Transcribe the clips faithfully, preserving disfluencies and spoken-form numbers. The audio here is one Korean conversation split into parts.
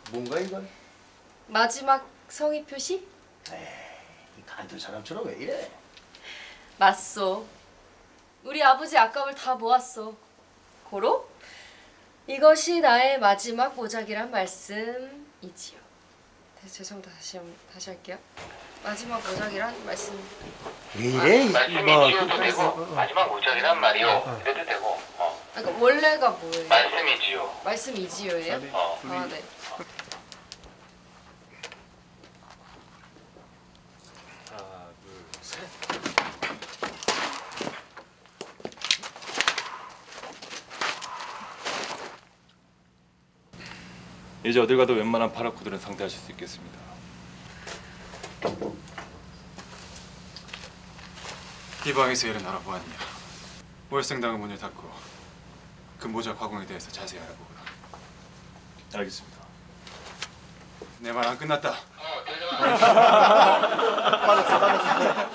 뭔가 이건? 마지막 성의 표시? 에이, 이 간들 사람처럼 왜 이래? 맞소. 우리 아버지 악감을 다 모았어. 고로 이것이 나의 마지막 모작이란 말씀이지요. 네, 죄송합니다. 다시 다시 할게요. 마지막 모작이란 말씀. 왜 이래? 아, 말씀이지요도 되고 어, 어. 마지막 모작이란 말이요. 어. 그래도 되고. 어. 그러니까 원래가 뭐예요? 말씀이지요. 말씀이지요예요? 어. 아 네. 하나, 둘, 셋. 이제 어딜 가도 웬만한 파라코들은 상대하실 수 있겠습니다. 이 방에서 일은 알아보았냐? 월생당은 문을 닫고 그 모자 가공에 대해서 자세히 알아보거라. 알겠습니다. 내 말 안 끝났다. 빠졌어, 빠졌어.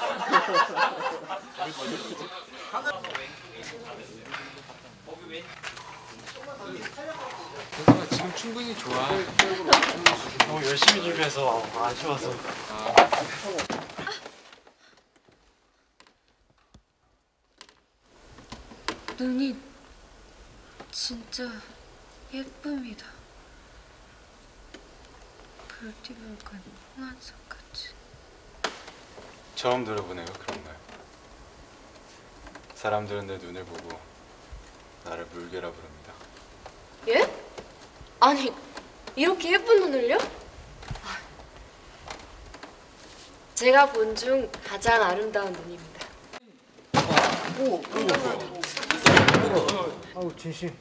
지금 충분히 좋아. 너무 열심히 준비해서 아쉬워서. 아. 눈이 진짜 예쁩니다. 불티불간 홍한석같이. 처음 들어보네요 그런 말. 사람들은 내 눈을 보고 나를 물개라 부릅니다. 예? 아니 이렇게 예쁜 눈을요? 제가 본 중 가장 아름다운 눈입니다. 오, 오, 아우 진심.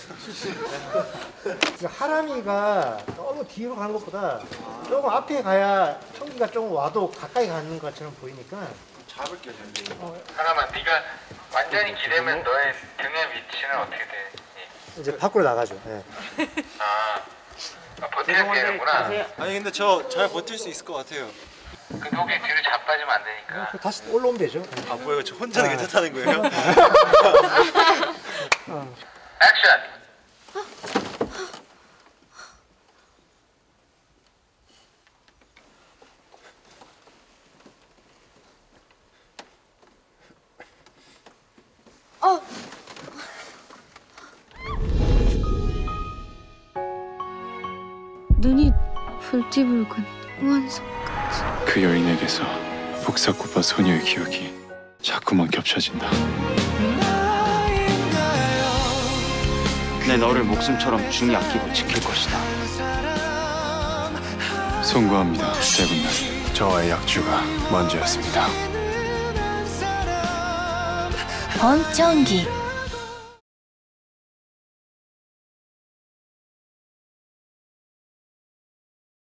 하람이가 너무 뒤로 간 것보다 조금 앞에 가야 청기가 좀 와도 가까이 가는 것처럼 보이니까. 잡을게요 저기. 어, 하나만 네가 완전히 기대면 너의 등의 위치는 어떻게 돼? 이제 밖으로 나가죠. 네. 아, 아 버텨야 되는구나. 아니 근데 저 잘 버틸 수 있을 것 같아요. 그 녹이 뒤로 자빠지면 안 되니까. 그 다시 올라오면 되죠. 네. 아 뭐예요? 저 혼자는 괜찮다는 거예요? 어. 액션! 어. 눈이 불티불근 홍한석같이. 그 여인에게서 복사코파 소녀의 기억이 자꾸만 겹쳐진다. 내 너를 목숨처럼 중히 아끼고 지킬 것이다. 송구합니다, 대군날. 저와의 약주가 먼저였습니다. 번청기